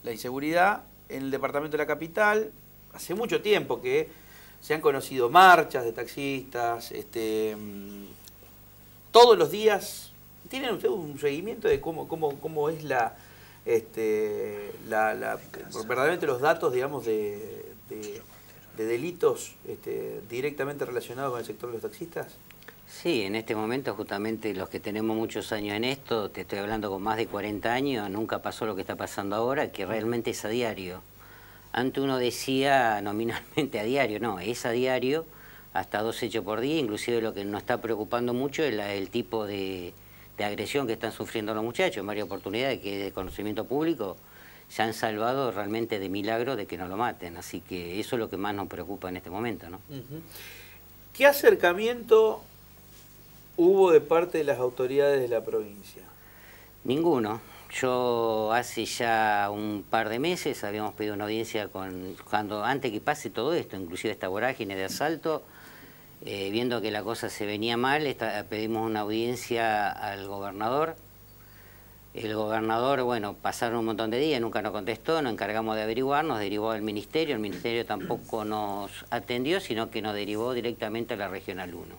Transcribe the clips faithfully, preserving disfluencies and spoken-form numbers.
la inseguridad en el departamento de la capital. Hace mucho tiempo que se han conocido marchas de taxistas, este, todos los días. ¿Tienen ustedes un seguimiento de cómo, cómo, cómo es la, este, la, la, verdaderamente los datos, digamos, de, de, de delitos este, directamente relacionados con el sector de los taxistas? Sí, en este momento justamente los que tenemos muchos años en esto, te estoy hablando con más de cuarenta años, nunca pasó lo que está pasando ahora, que realmente es a diario. Antes uno decía nominalmente a diario, no, es a diario, hasta dos hechos por día, inclusive lo que nos está preocupando mucho es la, el tipo de, de agresión que están sufriendo los muchachos. En varias oportunidades que de conocimiento público se han salvado realmente de milagro de que no lo maten, así que eso es lo que más nos preocupa en este momento, ¿no? Uh-huh. ¿Qué acercamiento hubo de parte de las autoridades de la provincia? Ninguno. Yo hace ya un par de meses habíamos pedido una audiencia con cuando antes que pase todo esto, inclusive esta vorágine de asalto, eh, viendo que la cosa se venía mal, esta, pedimos una audiencia al gobernador. El gobernador, bueno, pasaron un montón de días, nunca nos contestó, nos encargamos de averiguar, nos derivó al ministerio, el ministerio tampoco nos atendió, sino que nos derivó directamente a la Regional uno.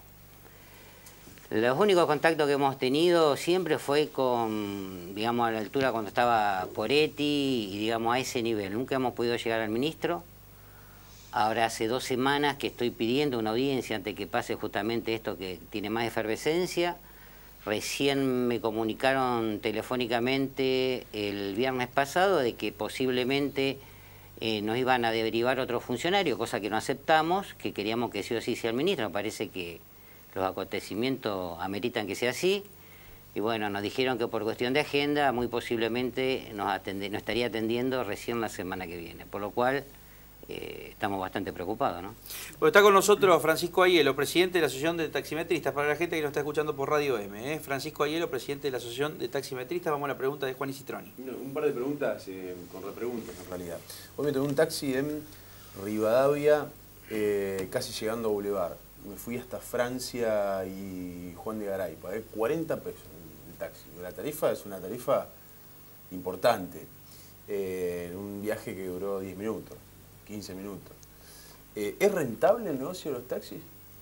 Los únicos contactos que hemos tenido siempre fue con, digamos, a la altura cuando estaba Poretti y, digamos, a ese nivel. Nunca hemos podido llegar al ministro. Ahora hace dos semanas que estoy pidiendo una audiencia antes que pase justamente esto que tiene más efervescencia. Recién me comunicaron telefónicamente el viernes pasado de que posiblemente eh, nos iban a derivar otro funcionario, cosa que no aceptamos, que queríamos que sí o sí sea el ministro. Me parece que los acontecimientos ameritan que sea así, y bueno, nos dijeron que por cuestión de agenda muy posiblemente nos, atende, nos estaría atendiendo recién la semana que viene, por lo cual eh, estamos bastante preocupados, ¿no? Bueno, está con nosotros Francisco Aiello, presidente de la Asociación de Taximetristas, para la gente que nos está escuchando por Radio M. ¿eh? Francisco Aiello, presidente de la Asociación de Taximetristas. Vamos a la pregunta de Juan Isitroni. Un par de preguntas, eh, con repreguntas en realidad. Hoy me tomé un taxi en Rivadavia, eh, casi llegando a Boulevard. Me fui hasta Francia y Juan de Garay, pagué cuarenta pesos el taxi. La tarifa es una tarifa importante, eh, un viaje que duró diez minutos, quince minutos. Eh, ¿Es rentable el negocio de los taxis?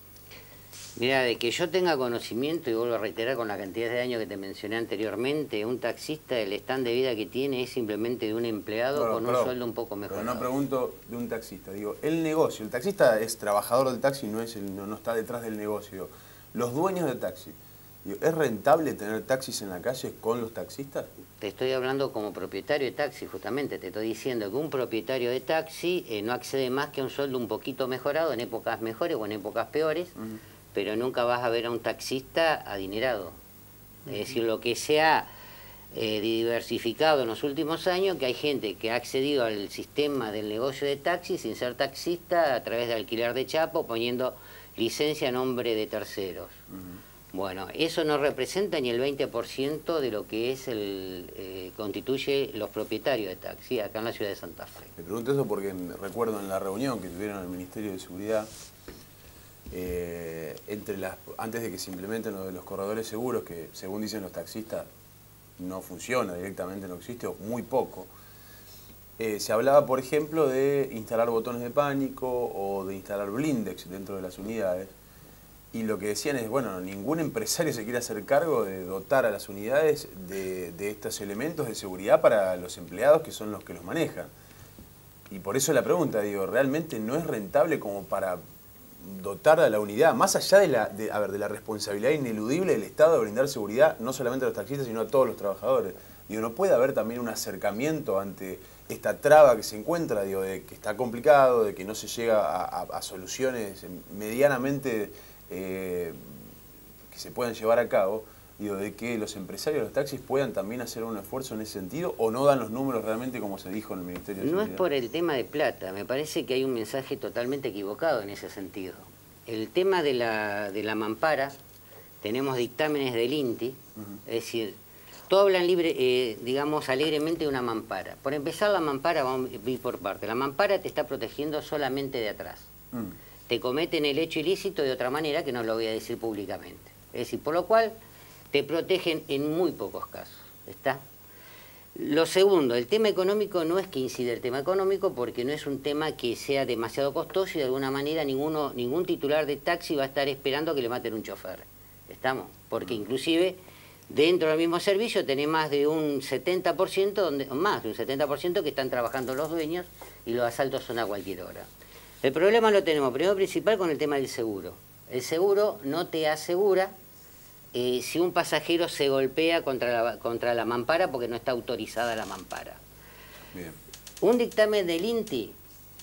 Mira, de que yo tenga conocimiento, y vuelvo a reiterar con la cantidad de años que te mencioné anteriormente, un taxista, el stand de vida que tiene es simplemente de un empleado no, con perdón, un sueldo un poco mejor. Pero no pregunto de un taxista, digo, el negocio, el taxista es trabajador del taxi, no, es el, no, no está detrás del negocio. Digo, los dueños de taxi, digo, ¿es rentable tener taxis en la calle con los taxistas? Te estoy hablando como propietario de taxi, justamente, te estoy diciendo que un propietario de taxi eh, no accede más que a un sueldo un poquito mejorado en épocas mejores o en épocas peores, uh-huh. Pero nunca vas a ver a un taxista adinerado. Uh-huh. Es decir, lo que se ha eh, diversificado en los últimos años, que hay gente que ha accedido al sistema del negocio de taxi sin ser taxista a través de alquiler de chapo, poniendo licencia a nombre de terceros. Uh-huh. Bueno, eso no representa ni el veinte por ciento de lo que es el eh, constituye los propietarios de taxi acá en la ciudad de Santa Fe. Me pregunto eso porque recuerdo en la reunión que tuvieron en el Ministerio de Seguridad, Eh, entre las, antes de que se implementen lo de los corredores seguros, que según dicen los taxistas no funciona directamente, no existe, o muy poco, eh, se hablaba, por ejemplo, de instalar botones de pánico o de instalar blindex dentro de las unidades, y lo que decían es, bueno, ningún empresario se quiere hacer cargo de dotar a las unidades de, de estos elementos de seguridad para los empleados que son los que los manejan. Y por eso la pregunta, digo, ¿realmente no es rentable como para dotar a la unidad, más allá de la, de, a ver, de la responsabilidad ineludible del Estado de brindar seguridad, no solamente a los taxistas, sino a todos los trabajadores? Digo, ¿no puede haber también un acercamiento ante esta traba que se encuentra, digo, de que está complicado, de que no se llega a, a, a soluciones medianamente eh, que se puedan llevar a cabo? Digo, de que los empresarios de los taxis puedan también hacer un esfuerzo en ese sentido, o no dan los números realmente como se dijo en el Ministerio de Seguridad. No es por el tema de plata, me parece que hay un mensaje totalmente equivocado en ese sentido. El tema de la, de la mampara, tenemos dictámenes del INTI, uh-huh. Es decir, todos hablan libre, eh, digamos, alegremente de una mampara. Por empezar, la mampara, vamos a ir por parte, la mampara te está protegiendo solamente de atrás. Uh-huh. Te cometen el hecho ilícito de otra manera que no lo voy a decir públicamente. Es decir, por lo cual te protegen en muy pocos casos, ¿está? Lo segundo, el tema económico no es que incide el tema económico porque no es un tema que sea demasiado costoso y de alguna manera ninguno, ningún titular de taxi va a estar esperando que le maten un chofer. ¿Estamos? Porque inclusive dentro del mismo servicio tenés más de un setenta por ciento, donde, más de un setenta por ciento que están trabajando los dueños y los asaltos son a cualquier hora. El problema lo tenemos primero principal con el tema del seguro. El seguro no te asegura Eh, si un pasajero se golpea contra la, contra la mampara porque no está autorizada la mampara. Bien. Un dictamen del INTI,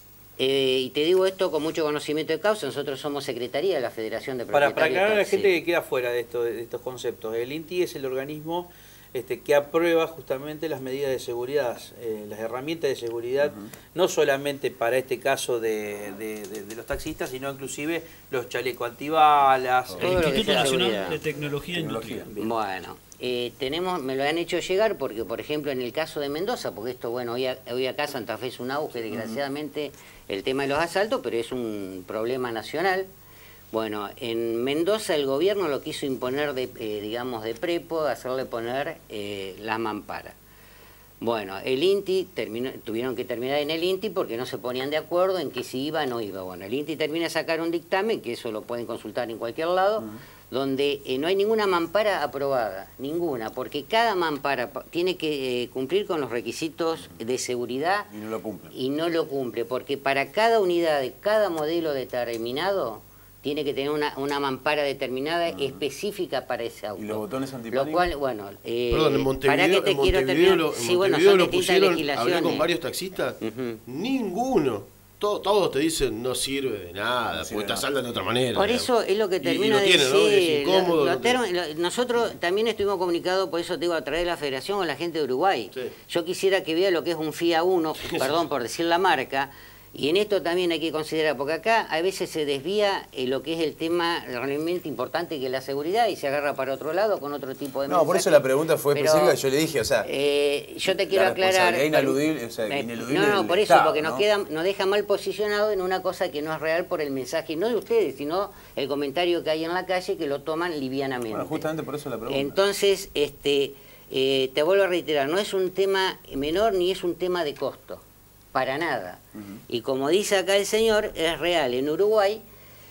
eh, y te digo esto con mucho conocimiento de causa, nosotros somos secretaría de la Federación de Para, Propietarios para aclarar a la Taxi. gente que queda fuera de, esto, de estos conceptos, el INTI es el organismo este, que aprueba justamente las medidas de seguridad, eh, las herramientas de seguridad, uh-huh. no solamente para este caso de, de, de, de los taxistas, sino inclusive los chalecos antibalas. El Instituto Nacional de Tecnología Industrial. Bueno, eh, tenemos, me lo han hecho llegar porque, por ejemplo, en el caso de Mendoza, porque esto, bueno, hoy, hoy acá Santa Fe es un auge, desgraciadamente, uh-huh. el tema de los asaltos, pero es un problema nacional. Bueno, en Mendoza el gobierno lo quiso imponer, de, eh, digamos, de prepo, hacerle poner eh, la mampara. Bueno, el INTI, terminó, tuvieron que terminar en el INTI porque no se ponían de acuerdo en que si iba o no iba. Bueno, el INTI termina de sacar un dictamen, que eso lo pueden consultar en cualquier lado, uh-huh. donde eh, no hay ninguna mampara aprobada, ninguna, porque cada mampara tiene que eh, cumplir con los requisitos de seguridad y no lo cumple. Y no lo cumple, porque para cada unidad de cada modelo determinado, tiene que tener una, una mampara determinada uh-huh. específica para ese auto. ¿Y los botones antipánicos? Lo cual, bueno, eh, Perdón, en Montevideo, para que te en quiero Montevideo, terminar. lo, en sí, bueno, Montevideo son lo distintas pusieron, legislaciones. hablé con varios taxistas, uh-huh. ninguno. Todo, todos te dicen no sirve de nada, no sirve porque te nada. asaltan de otra manera. Por eso es lo que termina y, y lo de tiene, decir. ¿no? Es incómodo, lo, lo no termo, lo, nosotros también estuvimos comunicados, por eso te digo, a través de la Federación con la gente de Uruguay. Sí. Yo quisiera que vea lo que es un F I A uno, perdón por decir la marca. Y en esto también hay que considerar, porque acá a veces se desvía eh, lo que es el tema realmente importante que es la seguridad y se agarra para otro lado con otro tipo de No, mensaje. Por eso la pregunta fue Pero, específica, yo le dije, o sea... Eh, yo te quiero aclarar... Ineludible, o sea, ineludible no, no, por eso, Estado, porque ¿no? nos, queda, nos deja mal posicionado en una cosa que no es real por el mensaje, no de ustedes, sino el comentario que hay en la calle que lo toman livianamente. Bueno, justamente por eso la pregunta. Entonces, este, eh, te vuelvo a reiterar, no es un tema menor ni es un tema de costo. Para nada. Uh-huh. Y como dice acá el señor, es real. En Uruguay,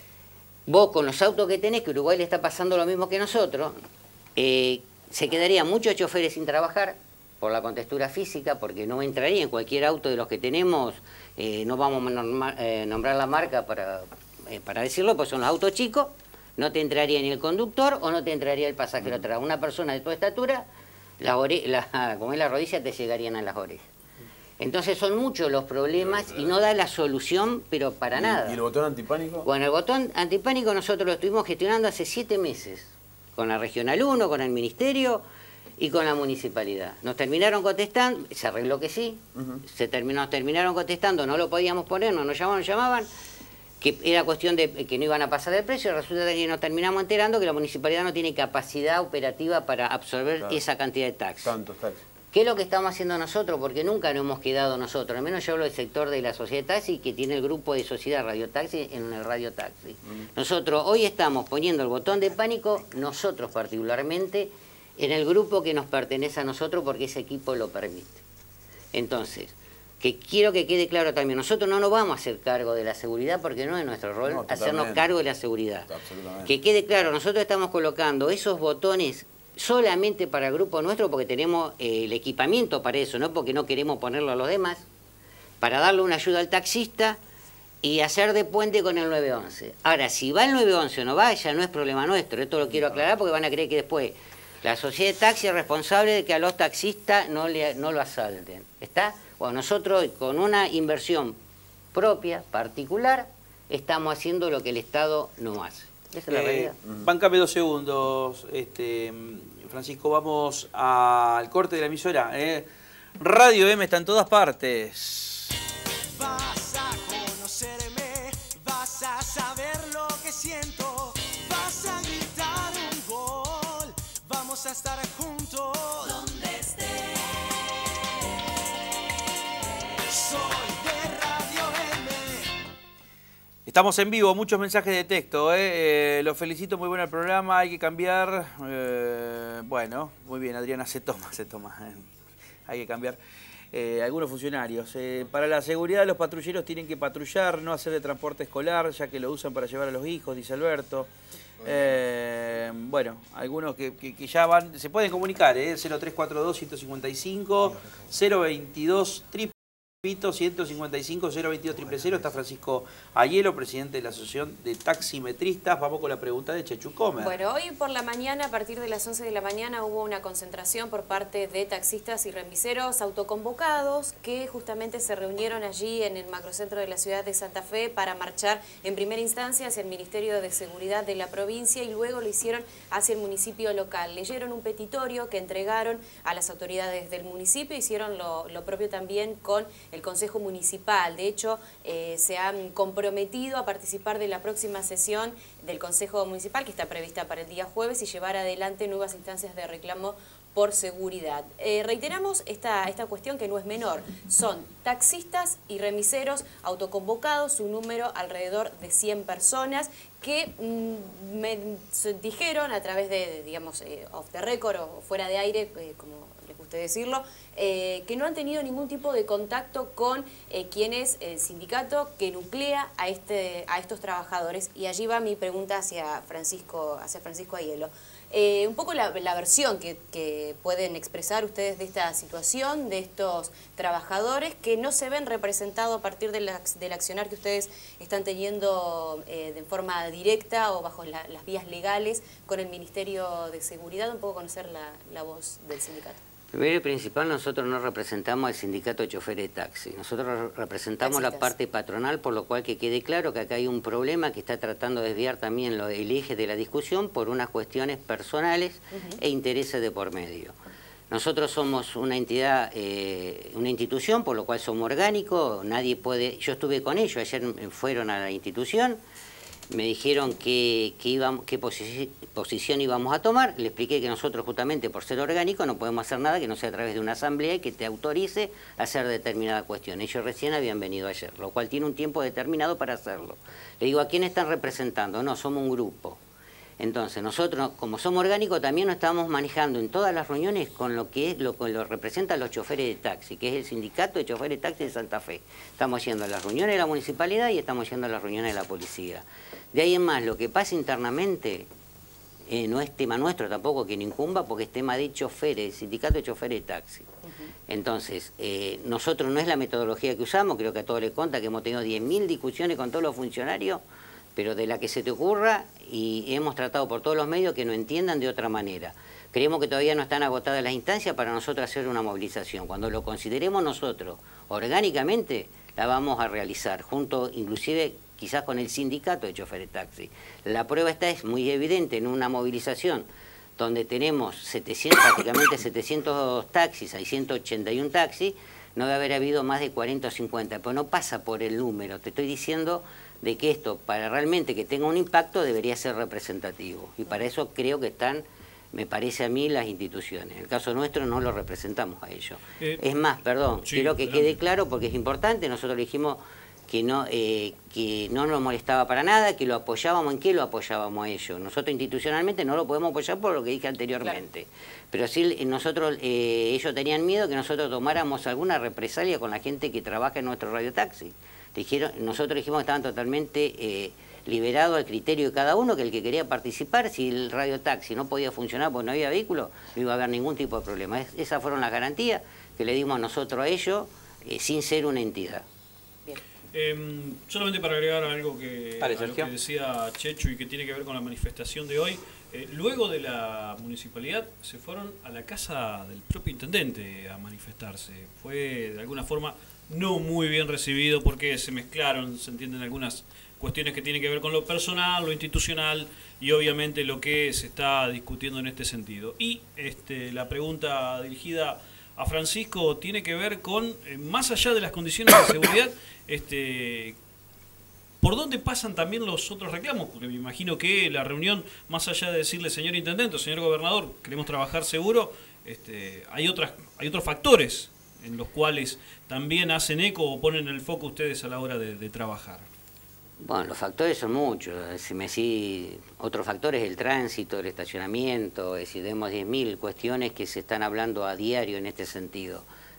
vos con los autos que tenés, que Uruguay le está pasando lo mismo que nosotros, eh, se quedarían muchos choferes sin trabajar por la contextura física, porque no entraría en cualquier auto de los que tenemos, eh, no vamos a norma, eh, nombrar la marca para, eh, para decirlo, pues son los autos chicos, no te entraría ni el conductor o no te entraría el pasajero uh-huh. atrás. Una persona de tu estatura, la ore la, como es la rodilla, te llegarían a las orejas. Entonces son muchos los problemas y no da la solución, pero para ¿Y, nada. ¿Y el botón antipánico? Bueno, el botón antipánico nosotros lo estuvimos gestionando hace siete meses, con la Regional uno, con el Ministerio y con la Municipalidad. Nos terminaron contestando, se arregló que sí, uh-huh. se terminó, nos terminaron contestando, no lo podíamos poner, no nos llamaban, nos llamaban, que era cuestión de que no iban a pasar el precio, resulta que nos terminamos enterando que la Municipalidad no tiene capacidad operativa para absorber claro. esa cantidad de taxis. Tantos taxis. ¿Qué es lo que estamos haciendo nosotros? Porque nunca nos hemos quedado nosotros, al menos yo hablo del sector de la sociedad taxi, que tiene el grupo de sociedad Radio Taxi en el Radio Taxi. Mm. Nosotros hoy estamos poniendo el botón de pánico, nosotros particularmente, en el grupo que nos pertenece a nosotros porque ese equipo lo permite. Entonces, que quiero que quede claro también, nosotros no nos vamos a hacer cargo de la seguridad porque no es nuestro rol no, hacernos cargo de la seguridad. Que quede claro, nosotros estamos colocando esos botones solamente para el grupo nuestro porque tenemos eh, el equipamiento para eso, no porque no queremos ponerlo a los demás, para darle una ayuda al taxista y hacer de puente con el nueve once. Ahora, si va el nueve once o no va, ya no es problema nuestro, esto lo quiero aclarar porque van a creer que después la sociedad de taxi es responsable de que a los taxistas no, le, no lo asalten. ¿Está? Bueno, nosotros con una inversión propia, particular, estamos haciendo lo que el Estado no hace. Esa es la eh, realidad. Bancame dos segundos, este, Francisco, vamos al corte de la emisora. Eh. Radio M está en todas partes. Vas a conocerme, vas a saber lo que siento, vas a gritar un gol, vamos a estar juntos donde estés. Soy de Radio M. Estamos en vivo, muchos mensajes de texto, ¿eh? Eh, los felicito, muy bueno el programa, hay que cambiar. Eh, bueno, muy bien, Adriana, se toma, se toma. hay que cambiar eh, algunos funcionarios. Eh, para la seguridad, los patrulleros tienen que patrullar, no hacer de transporte escolar, ya que lo usan para llevar a los hijos, dice Alberto. Eh, bueno, algunos que, que, que ya van, se pueden comunicar, ¿eh? cero tres cuatro dos, uno cinco cinco, cero veintidós, triple ciento cincuenta y cinco, cero veintidós, triple cero. Está Francisco Ayelo, presidente de la Asociación de Taximetristas. Vamos con la pregunta de Chechu Comer. Bueno, hoy por la mañana, a partir de las once de la mañana, hubo una concentración por parte de taxistas y remiseros autoconvocados que justamente se reunieron allí en el macrocentro de la ciudad de Santa Fe para marchar en primera instancia hacia el Ministerio de Seguridad de la provincia y luego lo hicieron hacia el municipio local. Leyeron un petitorio que entregaron a las autoridades del municipio, hicieron lo, lo propio también con el Consejo Municipal. De hecho, eh, se han comprometido a participar de la próxima sesión del Consejo Municipal, que está prevista para el día jueves, y llevar adelante nuevas instancias de reclamo por seguridad. Eh, reiteramos esta, esta cuestión que no es menor. Son taxistas y remiseros autoconvocados, un número alrededor de cien personas que mmm, me dijeron a través de, de digamos, eh, off the record o fuera de aire, eh, como les guste decirlo, eh, que no han tenido ningún tipo de contacto con eh, quien es el sindicato que nuclea a, este, a estos trabajadores. Y allí va mi pregunta hacia Francisco, hacia Francisco Ayelo. Eh, un poco la, la versión que, que pueden expresar ustedes de esta situación, de estos trabajadores que no se ven representados a partir de la, del accionar que ustedes están teniendo eh, de forma directa o bajo la, las vías legales con el Ministerio de Seguridad, un poco conocer la, la voz del sindicato. Primero y principal, nosotros no representamos al sindicato de choferes de taxi, nosotros representamos Taxitas. la parte patronal, por lo cual que quede claro que acá hay un problema que está tratando de desviar también lo, el eje de la discusión por unas cuestiones personales uh-huh. e intereses de por medio. Nosotros somos una entidad, eh, una institución, por lo cual somos orgánicos, nadie puede... Yo estuve con ellos, ayer fueron a la institución, me dijeron que, que íbamos, qué posi posición íbamos a tomar, le expliqué que nosotros justamente por ser orgánico no podemos hacer nada que no sea a través de una asamblea y que te autorice a hacer determinada cuestión. Ellos recién habían venido ayer, lo cual tiene un tiempo determinado para hacerlo. Le digo, ¿a quién están representando? No, somos un grupo. Entonces, nosotros, como somos orgánicos, también nos estamos manejando en todas las reuniones con lo que es lo que lo representan los choferes de taxi, que es el sindicato de choferes de taxi de Santa Fe. Estamos yendo a las reuniones de la municipalidad y estamos yendo a las reuniones de la policía. De ahí en más, lo que pasa internamente eh, no es tema nuestro tampoco que no incumba, porque es tema de choferes, el sindicato de choferes de taxi. Uh-huh. Entonces, eh, nosotros no es la metodología que usamos, creo que a todos les consta que hemos tenido diez mil discusiones con todos los funcionarios, pero de la que se te ocurra, y hemos tratado por todos los medios que no entiendan de otra manera. Creemos que todavía no están agotadas las instancias para nosotros hacer una movilización. Cuando lo consideremos nosotros orgánicamente, la vamos a realizar, junto inclusive quizás con el sindicato de choferes de taxi. La prueba está es muy evidente en una movilización donde tenemos setecientos, prácticamente setecientos taxis, hay ciento ochenta y uno taxis, no debe haber habido más de cuarenta o cincuenta, pero no pasa por el número, te estoy diciendo de que esto, para realmente que tenga un impacto, debería ser representativo. Y para eso creo que están, me parece a mí, las instituciones. En el caso nuestro no lo representamos a ellos. Eh, es más, perdón, sí, quiero que adelante. Quede claro porque es importante, nosotros le dijimos que no, eh, que no nos molestaba para nada, que lo apoyábamos. ¿En qué lo apoyábamos a ellos? Nosotros institucionalmente no lo podemos apoyar por lo que dije anteriormente. Claro. Pero sí, nosotros, eh, ellos tenían miedo que nosotros tomáramos alguna represalia con la gente que trabaja en nuestro radiotaxi. Dijeron, nosotros dijimos que estaban totalmente eh, liberados al criterio de cada uno, que el que quería participar, si el radiotaxi no podía funcionar porque no había vehículo, no iba a haber ningún tipo de problema. Es, esas fueron las garantías que le dimos nosotros a ellos, eh, sin ser una entidad. Eh, solamente para agregar algo que, a lo que decía Chechu y que tiene que ver con la manifestación de hoy, eh, luego de la municipalidad se fueron a la casa del propio intendente a manifestarse. Fue de alguna forma no muy bien recibido porque se mezclaron, se entienden algunas cuestiones que tienen que ver con lo personal, lo institucional y obviamente lo que se está discutiendo en este sentido. Y este, la pregunta dirigida a Francisco tiene que ver con, eh, más allá de las condiciones de seguridad, este, ¿por dónde pasan también los otros reclamos? Porque me imagino que la reunión, más allá de decirle señor intendente o señor gobernador, queremos trabajar seguro, este, hay, otras, hay otros factores en los cuales también hacen eco o ponen el foco ustedes a la hora de, de trabajar. Bueno, los factores son muchos. Si me decís, otro factor es el tránsito, el estacionamiento, es decir, tenemos diez mil cuestiones que se están hablando a diario en este sentido.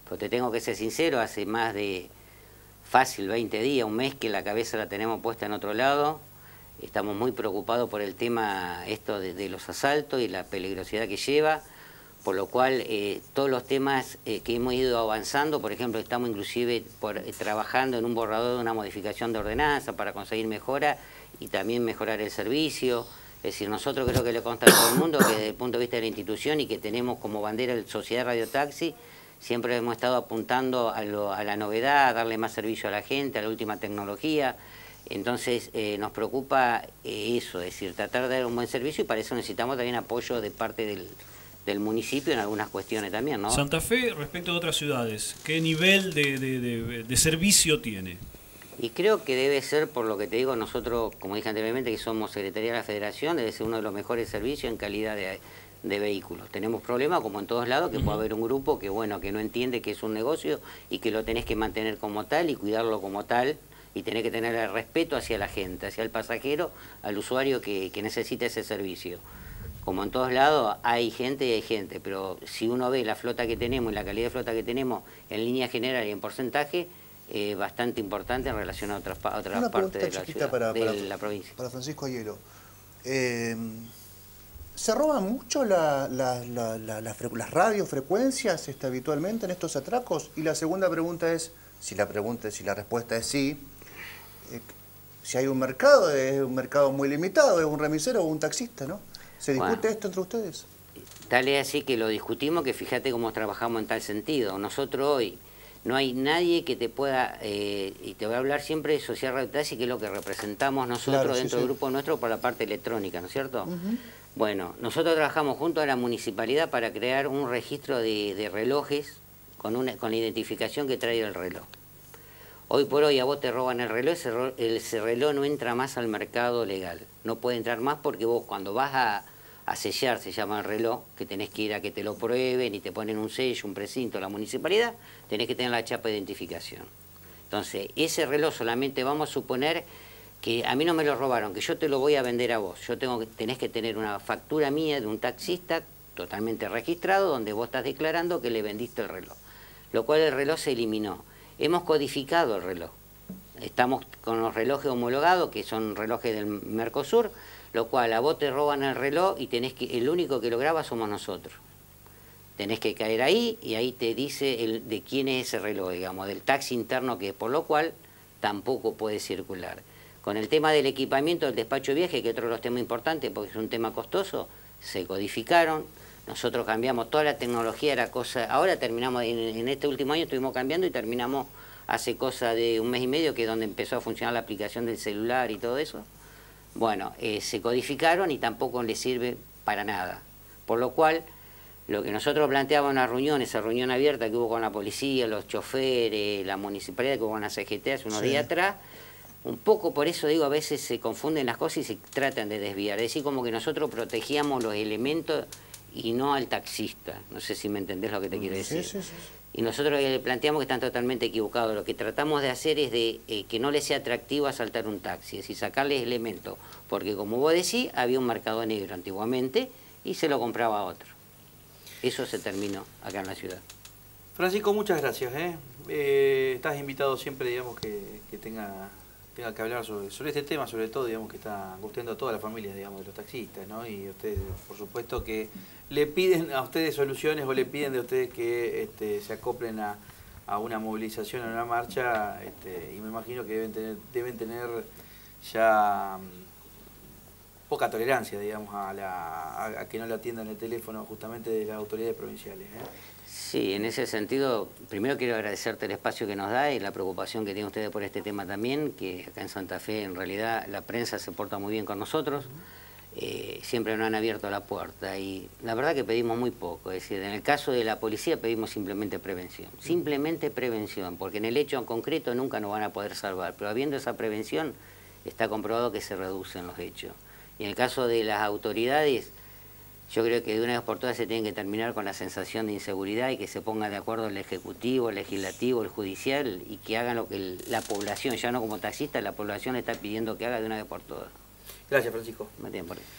Pero te tengo que ser sincero, hace más de fácil veinte días, un mes que la cabeza la tenemos puesta en otro lado. Estamos muy preocupados por el tema esto de, de los asaltos y la peligrosidad que lleva, por lo cual eh, todos los temas eh, que hemos ido avanzando, por ejemplo, estamos inclusive por, eh, trabajando en un borrador de una modificación de ordenanza para conseguir mejora y también mejorar el servicio. Es decir, nosotros creo que le consta a todo el mundo que desde el punto de vista de la institución y que tenemos como bandera el Sociedad Radio Taxi, siempre hemos estado apuntando a, lo, a la novedad, a darle más servicio a la gente, a la última tecnología. Entonces eh, nos preocupa eh, eso, es decir, tratar de dar un buen servicio y para eso necesitamos también apoyo de parte del, del municipio en algunas cuestiones también, ¿no? Santa Fe, respecto a otras ciudades, ¿qué nivel de, de, de, de servicio tiene? Y creo que debe ser, por lo que te digo, nosotros, como dije anteriormente, que somos Secretaría de la Federación, debe ser uno de los mejores servicios en calidad de, de vehículos. Tenemos problemas, como en todos lados, que uh-huh. puede haber un grupo que, bueno, que no entiende que es un negocio y que lo tenés que mantener como tal y cuidarlo como tal, y tenés que tener el respeto hacia la gente, hacia el pasajero, al usuario que, que necesita ese servicio. Como en todos lados hay gente y hay gente, pero si uno ve la flota que tenemos y la calidad de flota que tenemos en línea general y en porcentaje, eh, bastante importante en relación a otras, a otras partes de la ciudad, para, de para, la provincia. Para Francisco Ayero, eh, ¿se roban mucho la, la, la, la, la, las radiofrecuencias este, habitualmente en estos atracos? Y la segunda pregunta es, si la, pregunta, si la respuesta es sí, eh, si hay un mercado, es un mercado muy limitado, es un remisero o un taxista, ¿no? ¿Se discute bueno, esto entre ustedes? Tal es así que lo discutimos, que fíjate cómo trabajamos en tal sentido. Nosotros hoy no hay nadie que te pueda, eh, y te voy a hablar siempre de Sociedad Radio Taxi, que es lo que representamos nosotros claro, dentro sí, del sí. grupo nuestro por la parte electrónica, ¿no es cierto? Uh-huh. Bueno, nosotros trabajamos junto a la municipalidad para crear un registro de, de relojes con, una, con la identificación que trae el reloj. Hoy por hoy a vos te roban el reloj, ese, ese reloj no entra más al mercado legal. No puede entrar más porque vos cuando vas a, a sellar, se llama el reloj, que tenés que ir a que te lo prueben y te ponen un sello, un precinto, la municipalidad, tenés que tener la chapa de identificación. Entonces, ese reloj solamente vamos a suponer que a mí no me lo robaron, que yo te lo voy a vender a vos. Yo tengo que, tenés que tener una factura mía de un taxista totalmente registrado donde vos estás declarando que le vendiste el reloj. Lo cual el reloj se eliminó. Hemos codificado el reloj. Estamos con los relojes homologados, que son relojes del Mercosur, lo cual a vos te roban el reloj y tenés que, el único que lo graba somos nosotros. Tenés que caer ahí y ahí te dice el, de quién es ese reloj, digamos, del taxi interno que es, por lo cual tampoco puede circular. Con el tema del equipamiento del despacho de viaje, que es otro de los temas importantes porque es un tema costoso, se codificaron. Nosotros cambiamos toda la tecnología, era cosa, ahora terminamos, en, en este último año estuvimos cambiando y terminamos hace cosa de un mes y medio, que es donde empezó a funcionar la aplicación del celular y todo eso. Bueno, eh, se codificaron y tampoco les sirve para nada. Por lo cual, lo que nosotros planteábamos en una reunión, esa reunión abierta que hubo con la policía, los choferes, la municipalidad, que hubo con la C G T hace unos sí. días atrás, un poco por eso digo, a veces se confunden las cosas y se tratan de desviar. Es decir, como que nosotros protegíamos los elementos y no al taxista. No sé si me entendés lo que te quiero decir. Sí, sí, sí. Y nosotros le planteamos que están totalmente equivocados. Lo que tratamos de hacer es de eh, que no les sea atractivo asaltar un taxi, es decir, sacarles elementos. Porque como vos decís, había un mercado negro antiguamente y se lo compraba a otro. Eso se terminó acá en la ciudad. Francisco, muchas gracias. ¿eh? Eh, estás invitado siempre, digamos, que, que tenga... tenga que hablar sobre, sobre este tema, sobre todo, digamos, que está angustiando a toda la familia, digamos, de los taxistas, ¿no? Y ustedes, por supuesto, que le piden a ustedes soluciones o le piden de ustedes que este, se acoplen a, a una movilización, a una marcha, este, y me imagino que deben tener, deben tener ya um, poca tolerancia, digamos, a, la, a, a que no le atiendan el teléfono justamente de las autoridades provinciales, ¿eh? Sí, en ese sentido, primero quiero agradecerte el espacio que nos da y la preocupación que tienen ustedes por este tema también, que acá en Santa Fe en realidad la prensa se porta muy bien con nosotros, eh, siempre nos han abierto la puerta y la verdad que pedimos muy poco, es decir, en el caso de la policía pedimos simplemente prevención, simplemente prevención, porque en el hecho en concreto nunca nos van a poder salvar, pero habiendo esa prevención está comprobado que se reducen los hechos. Y en el caso de las autoridades, yo creo que de una vez por todas se tiene que terminar con la sensación de inseguridad y que se ponga de acuerdo el Ejecutivo, el Legislativo, el Judicial y que hagan lo que el, la población, ya no como taxista, la población está pidiendo que haga de una vez por todas. Gracias, Francisco. Me tienen por ahí.